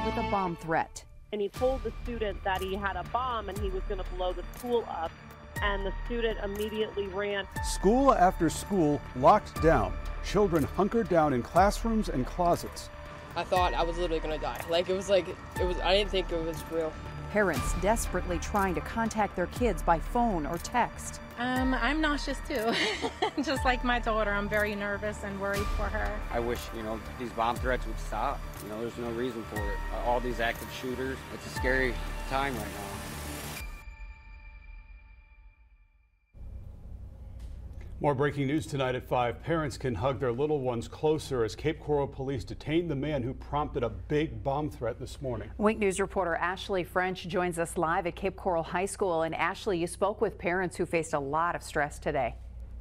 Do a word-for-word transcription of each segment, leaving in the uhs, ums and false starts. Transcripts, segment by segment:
with a bomb threat. And he told the student that he had a bomb and he was going to blow the school up, and the student immediately ran. School after school locked down. Children hunkered down in classrooms and closets. I thought I was literally going to die. Like, it was like, it was, I didn't think it was real. Parents desperately trying to contact their kids by phone or text. Um, I'm nauseous too. Just like my daughter, I'm very nervous and worried for her. I wish, you know, these bomb threats would stop. You know, there's no reason for it. Uh, all these active shooters, it's a scary time right now. More breaking news tonight at five. Parents can hug their little ones closer as Cape Coral police detain the man who prompted a big bomb threat this morning. Wink News reporter Ashley French joins us live at Cape Coral High School. And Ashley, you spoke with parents who faced a lot of stress today.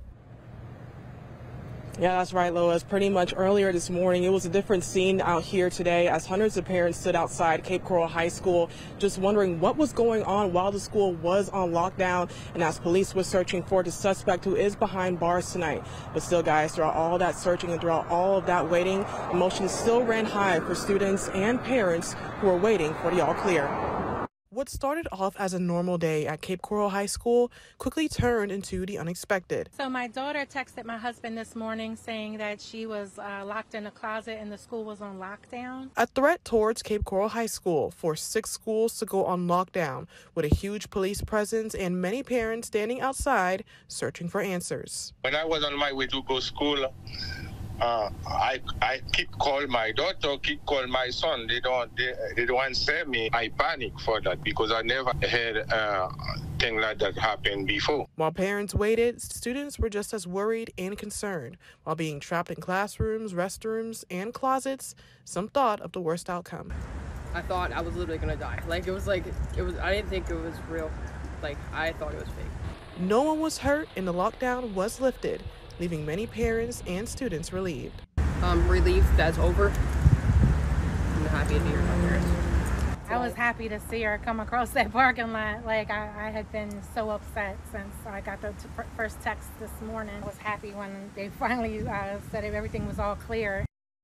Yeah, that's right, Lois. Pretty much earlier this morning, it was a different scene out here today as hundreds of parents stood outside Cape Coral High School just wondering what was going on while the school was on lockdown and as police were searching for the suspect who is behind bars tonight. But still, guys, throughout all that searching and throughout all of that waiting, emotions still ran high for students and parents who were waiting for the all clear. What started off as a normal day at Cape Coral High School quickly turned into the unexpected. So my daughter texted my husband this morning saying that she was uh, locked in a closet and the school was on lockdown. A threat towards Cape Coral High School forced six schools to go on lockdown with a huge police presence and many parents standing outside searching for answers. When I was on my way to go to school, Uh, I I keep call my daughter, keep call my son. They don't they, they don't answer me. I panic for that because I never had a thing like that happen before. While parents waited, students were just as worried and concerned. While being trapped in classrooms, restrooms, and closets, some thought of the worst outcome. I thought I was literally going to die. Like, it was like, it was, I didn't think it was real. Like, I thought it was fake. No one was hurt and the lockdown was lifted, leaving many parents and students relieved. Um, relief that's over. I'm happy to be here with my parents. I was happy to see her come across that parking lot. Like, I, I had been so upset since I got the t first text this morning. I was happy when they finally uh, said everything was all clear.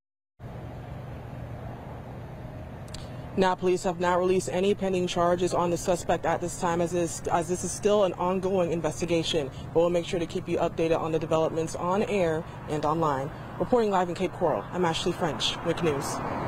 Now, police have not released any pending charges on the suspect at this time, as this, as this is still an ongoing investigation. But we'll make sure to keep you updated on the developments on air and online. Reporting live in Cape Coral, I'm Ashley French, Wink News.